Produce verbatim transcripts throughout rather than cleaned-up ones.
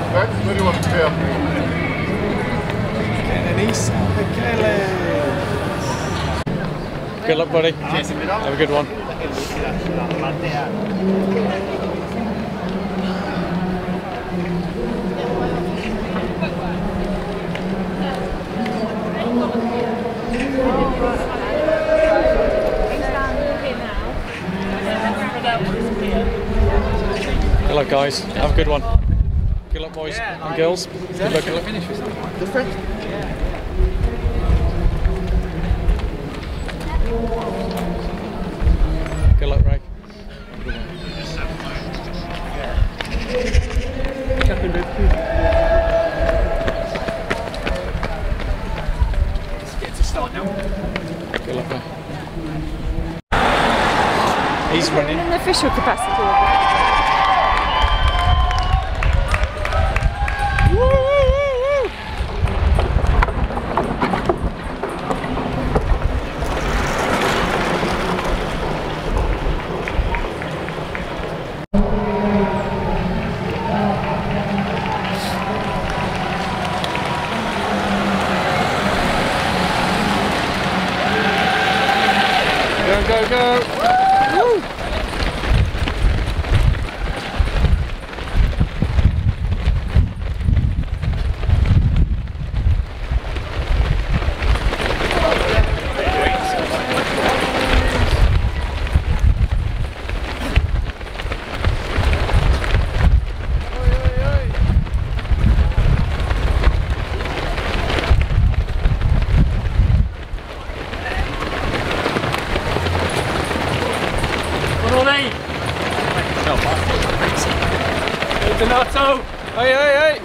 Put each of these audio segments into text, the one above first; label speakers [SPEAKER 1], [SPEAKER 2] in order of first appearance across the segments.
[SPEAKER 1] That's what do you want to feel?
[SPEAKER 2] Good luck, buddy. Have a good one. Good luck, guys. Have a good one. Good luck, boys and girls. Good luck. Good luck.
[SPEAKER 1] Different?
[SPEAKER 2] Good luck, Ray. Good luck, mate. He's running.
[SPEAKER 3] In an official capacity.
[SPEAKER 2] Go, go, go! Woo! Donato! Hey, hey, hey!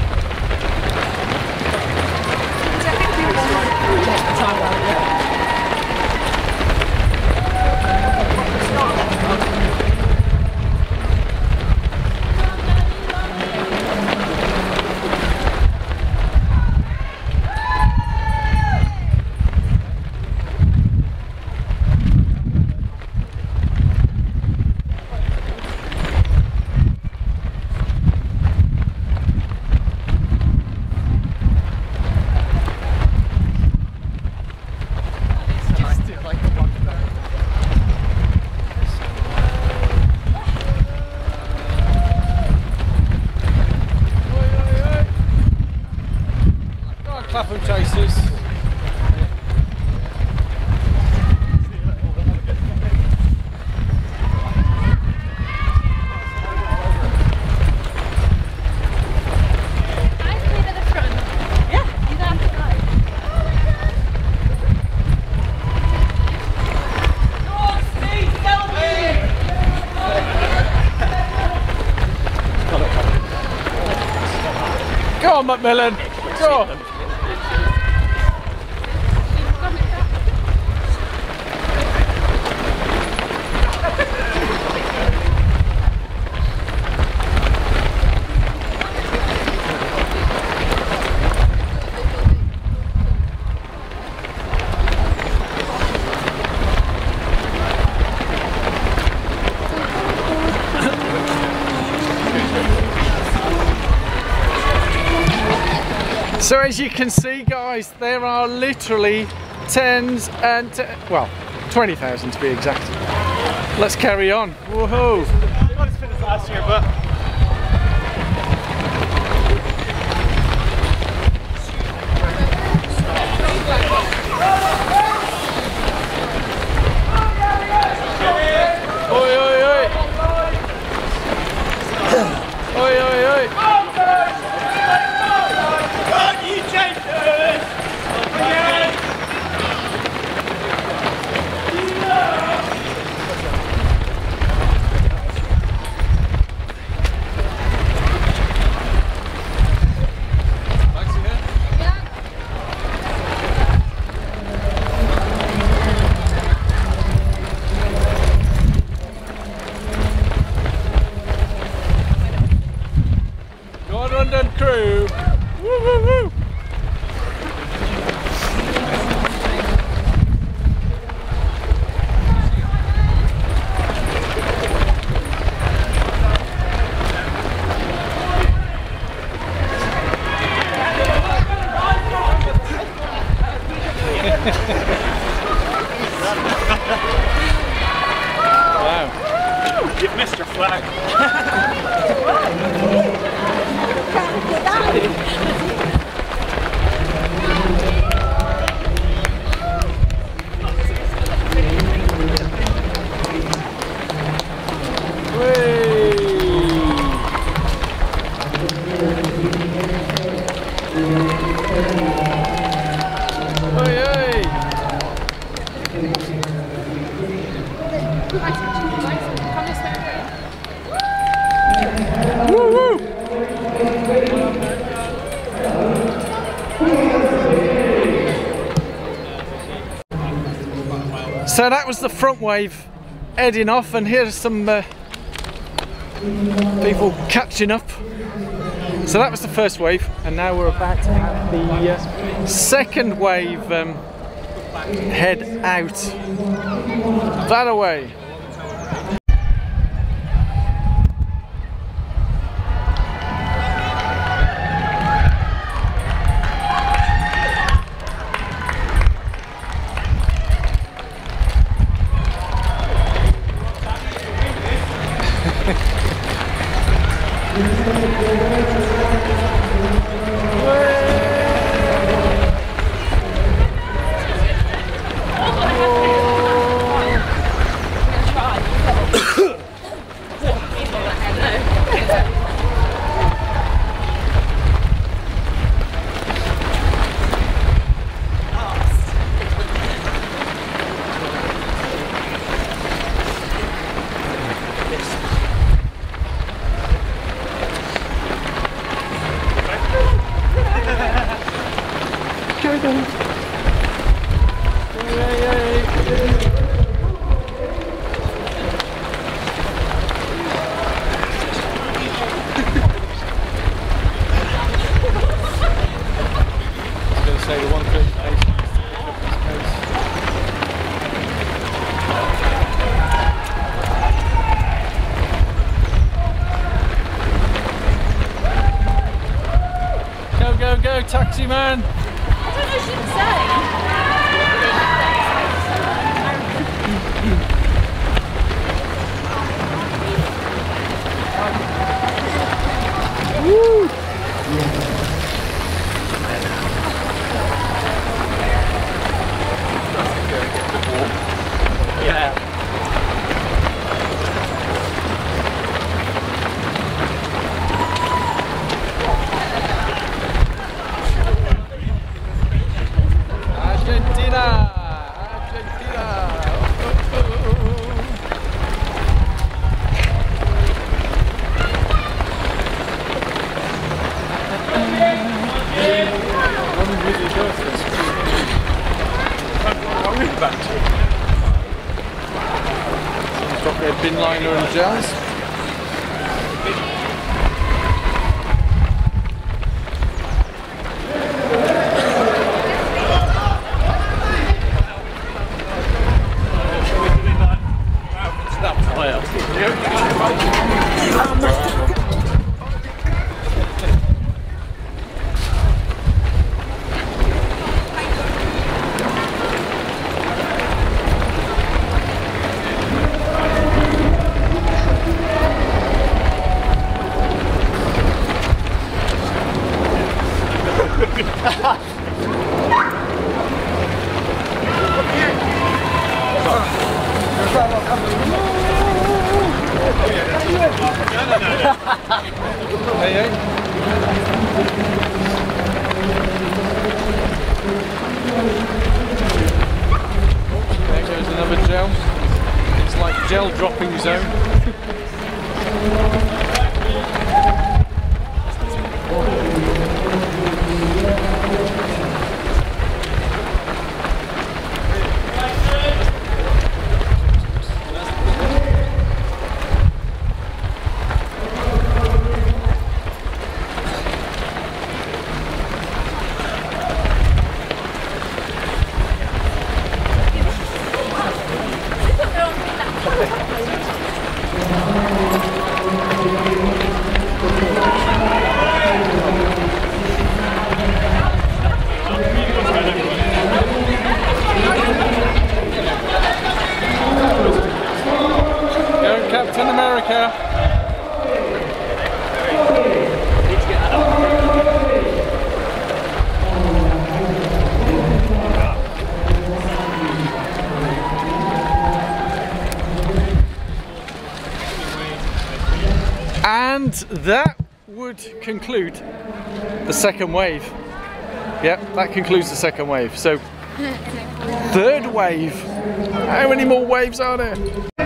[SPEAKER 2] Clapham chasers. Go on, Macmillan. Go on. So as you can see, guys, there are literally tens and te well, twenty thousand to be exact. Let's carry on. Woohoo!
[SPEAKER 1] Not as fit as last year, but
[SPEAKER 2] Oi, oi, oi! Oi, oi, oi! London crew. Woo, woo, woo. Wow.
[SPEAKER 1] You've missed your flag.
[SPEAKER 2] So that was the front wave heading off, and here's some uh, people catching up. So that was the first wave, and now we're about to have the uh, second wave um, head out that away. Go, go, taxi man!
[SPEAKER 3] I don't know what she'd say.
[SPEAKER 2] Woo!
[SPEAKER 1] Yeah.
[SPEAKER 2] Argentina! Argentina! Someone's got their bin liner and gels. Hey, hey. There goes another gel. It's like gel dropping zone. And that would conclude the second wave. Yep, that concludes the second wave. So, third wave. How many more waves are there?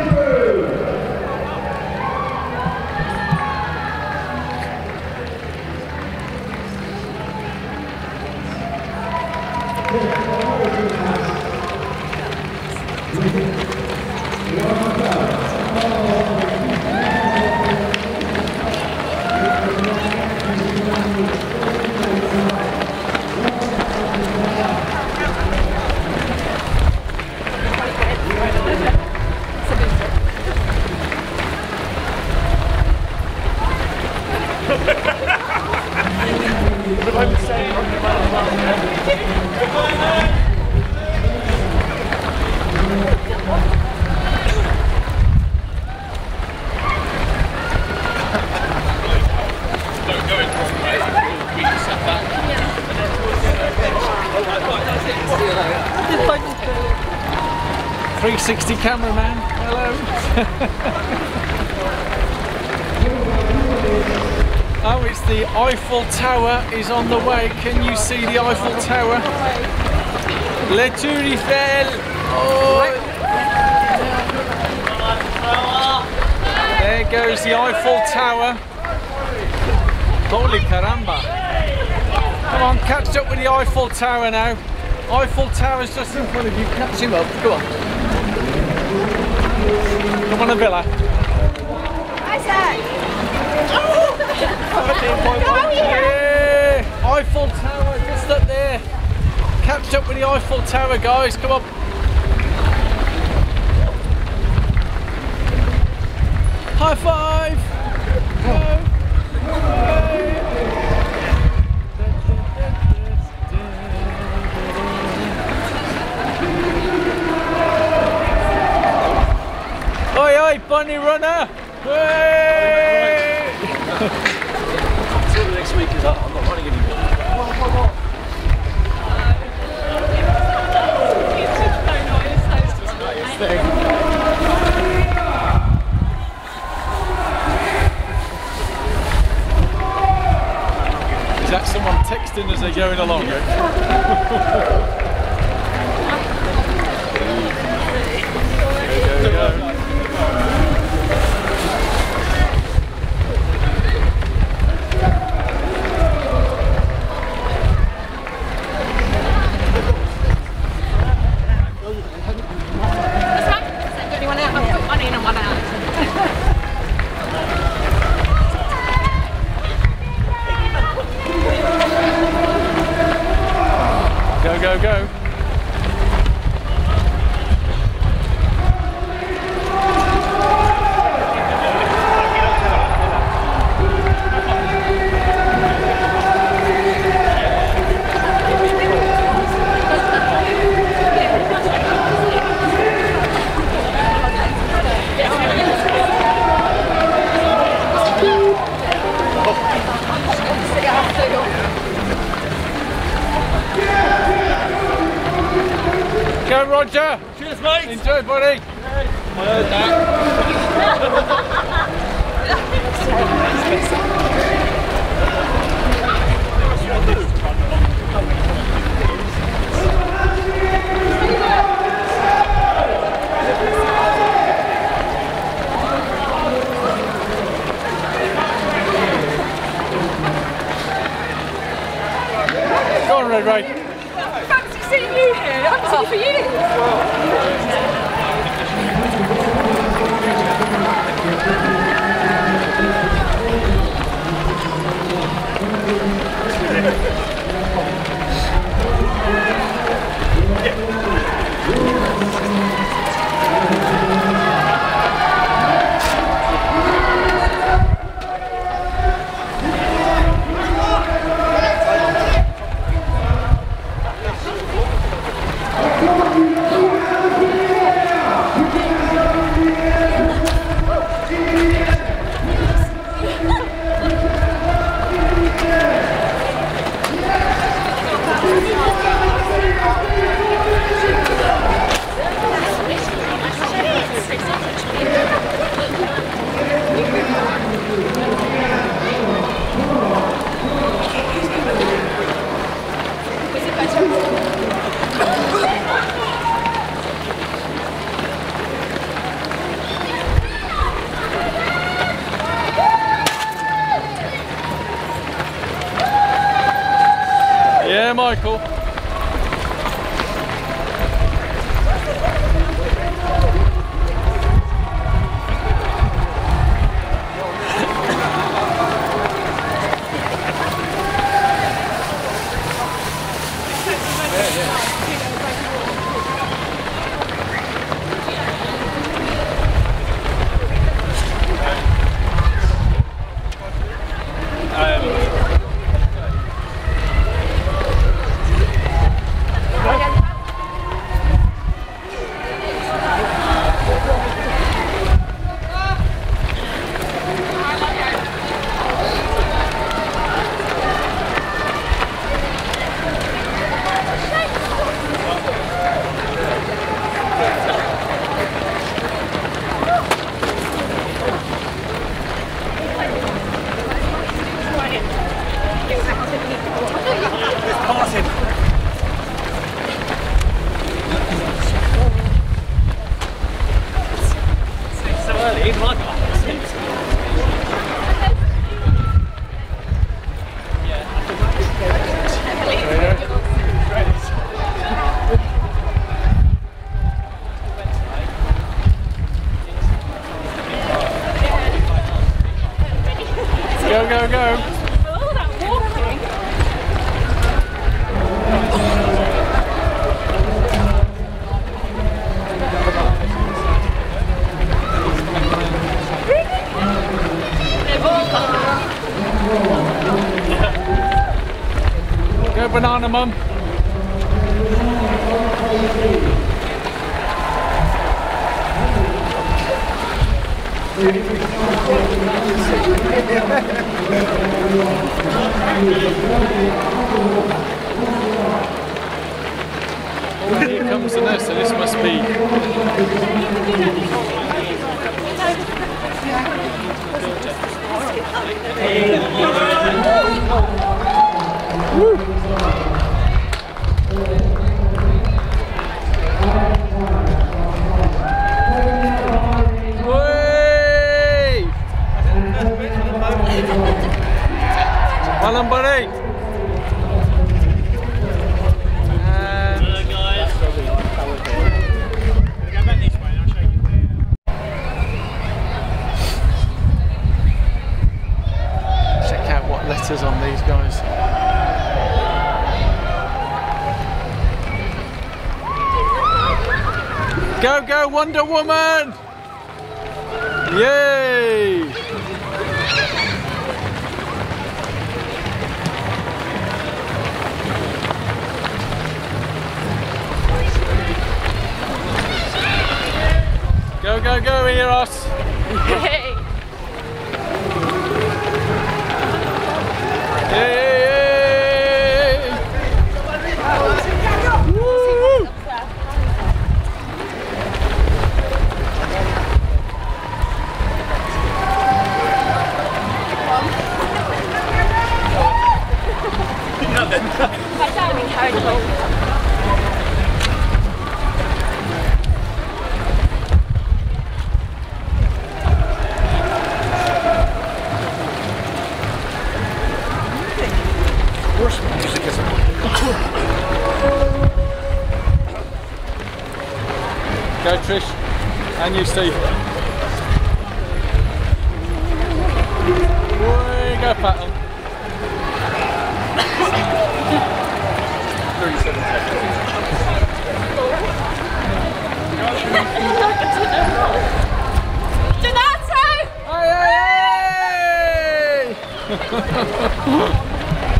[SPEAKER 2] three sixty cameraman, hello. Oh, it's the Eiffel Tower is on the way. Can you see the Eiffel Tower? Le Tour Eiffel. Oh. There goes the Eiffel Tower. Holy caramba. Come on, catch up with the Eiffel Tower now. Eiffel Tower's just in front of you. Catch him up. Come on. Come on, Villa.
[SPEAKER 3] I said.
[SPEAKER 2] Yeah. Eiffel Tower just up there. Catch up with the Eiffel Tower, guys. Come on. High five. Go. Oi, oi, bunny runner! Way!
[SPEAKER 1] Until the next week is up, I'm not running anymore.
[SPEAKER 2] Is that someone texting as they're going along? Go, go, go. Go, go, go. Go, Roger.
[SPEAKER 1] Cheers, mate.
[SPEAKER 2] Enjoy, buddy.
[SPEAKER 1] I heard that.
[SPEAKER 2] Go on, Red Ray.
[SPEAKER 3] Fancy seeing you here. I haven't seen you for years.
[SPEAKER 2] there, Michael. Go, go, go.
[SPEAKER 3] Oh, that walking.
[SPEAKER 2] Go, banana mum. Oh, here comes the nurse, so this must be. Woo. Well done, buddy. And check out what letters on these guys. Go, go, Wonder Woman! Yay! Go, go, go, Eros!
[SPEAKER 3] Hey.
[SPEAKER 2] Yay! Woo!
[SPEAKER 3] My timing carried along.
[SPEAKER 2] Go Trish, and you Steve. Way, go Patton. thirty-seven seconds.
[SPEAKER 3] Donato!
[SPEAKER 2] Aye, aye, aye!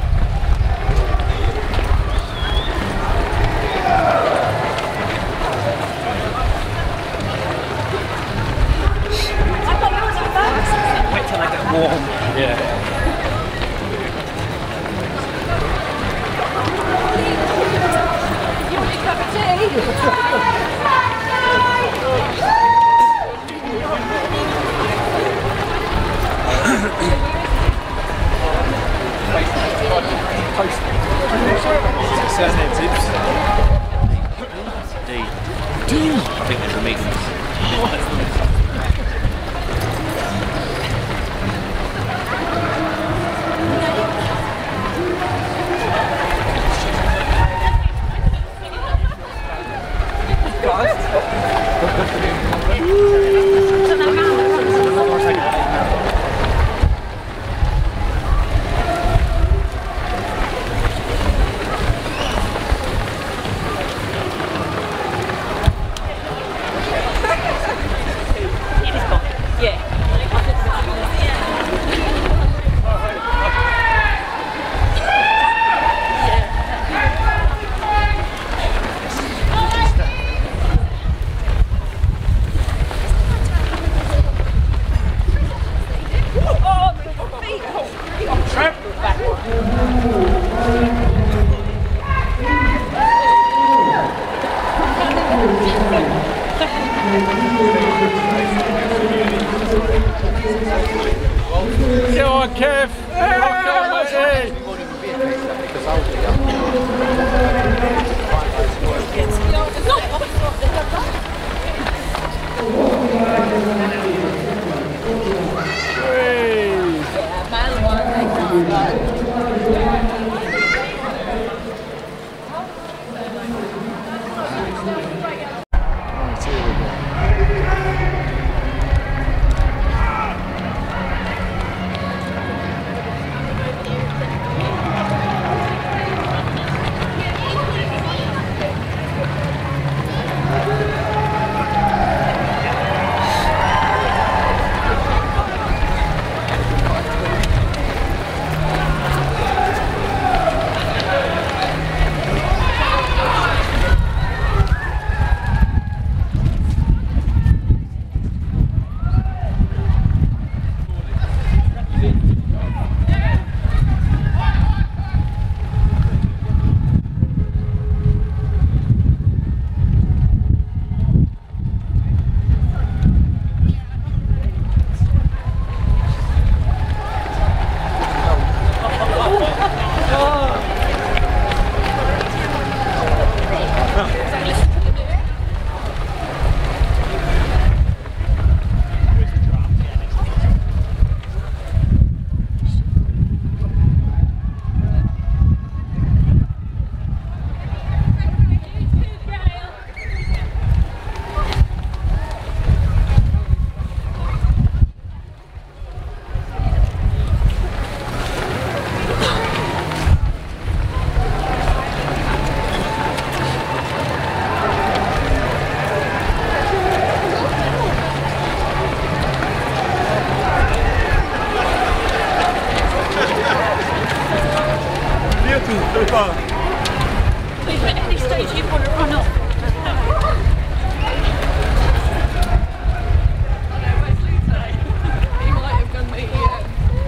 [SPEAKER 1] Wait till I get warm.
[SPEAKER 2] Yeah.
[SPEAKER 3] You want a cup of tea?
[SPEAKER 1] Says tips. D. D. I think there's a meeting.
[SPEAKER 2] Go on, Kev! Rock on, Matty!
[SPEAKER 3] Please, at any stage you want to run off. He might have done me, yeah.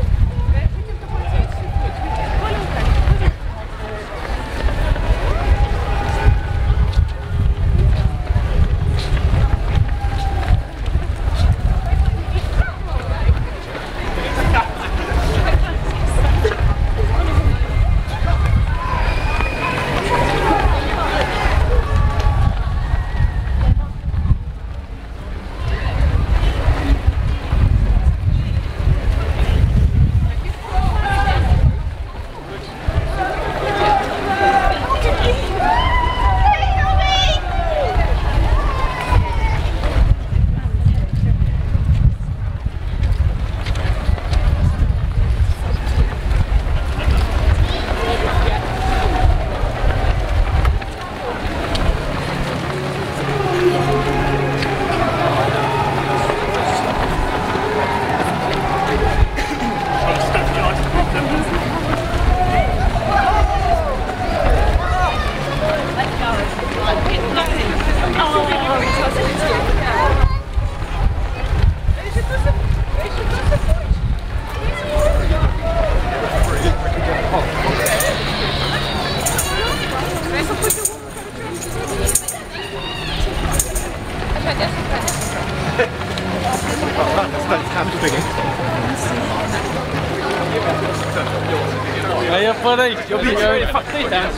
[SPEAKER 2] Hey up, buddy. You'll be going to fuck me down,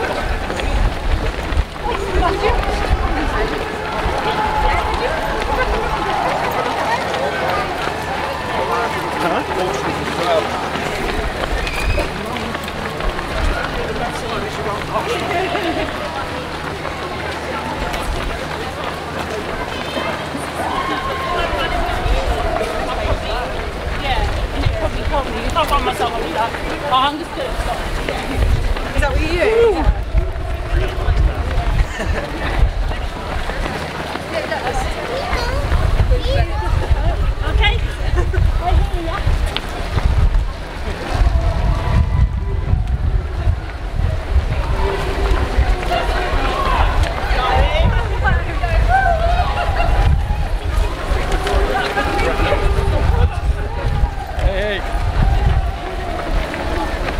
[SPEAKER 3] I find myself on that. I'm just going to stop.
[SPEAKER 4] Is that what you do?
[SPEAKER 3] Okay. I hear ya.
[SPEAKER 2] Hey, hey.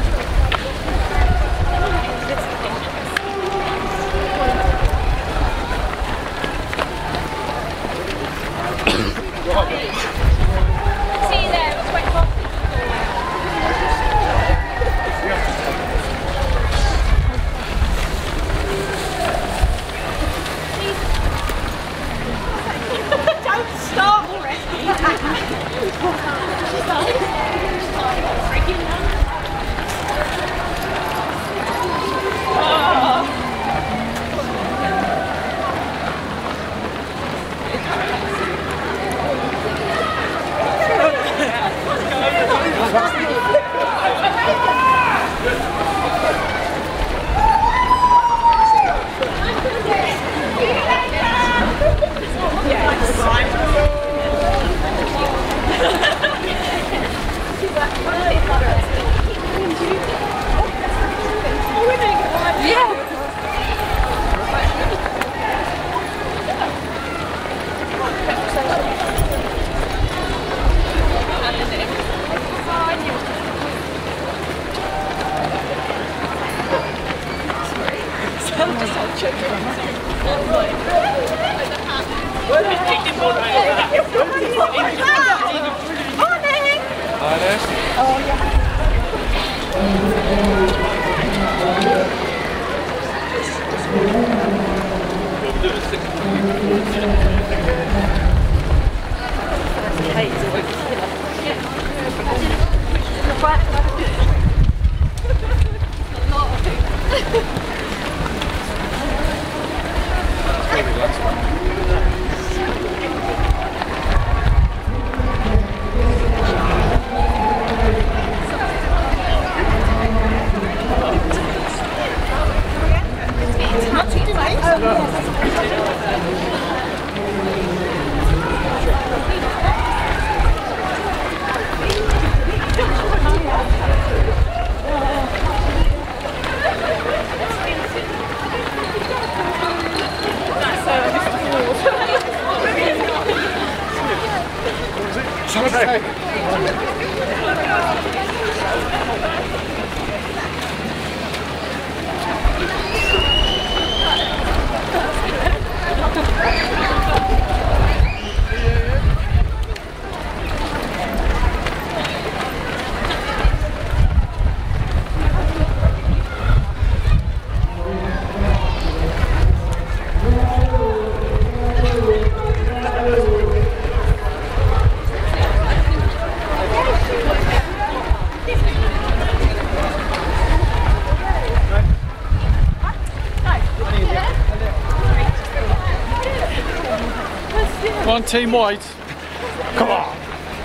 [SPEAKER 2] Come on, Team White. Come on.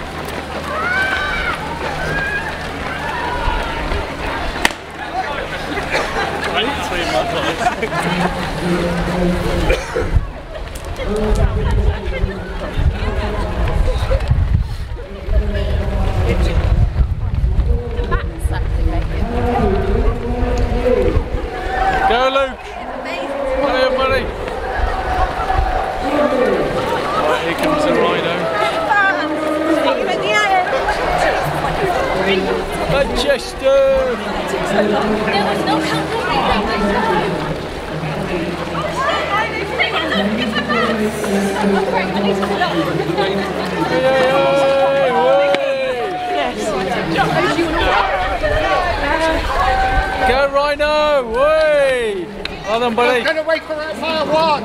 [SPEAKER 2] Go, Luke. Come here, buddy. Right, here comes the rhino. Manchester. Go Rhino! Way! Well done, buddy.
[SPEAKER 5] I'm going to wait for that fire one.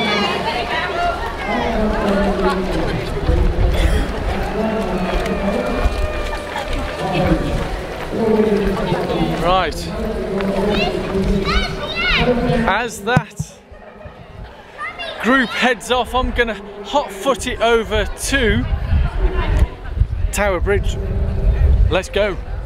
[SPEAKER 2] Right. As that group heads off, I'm going to hot foot it over to Tower Bridge. Let's go.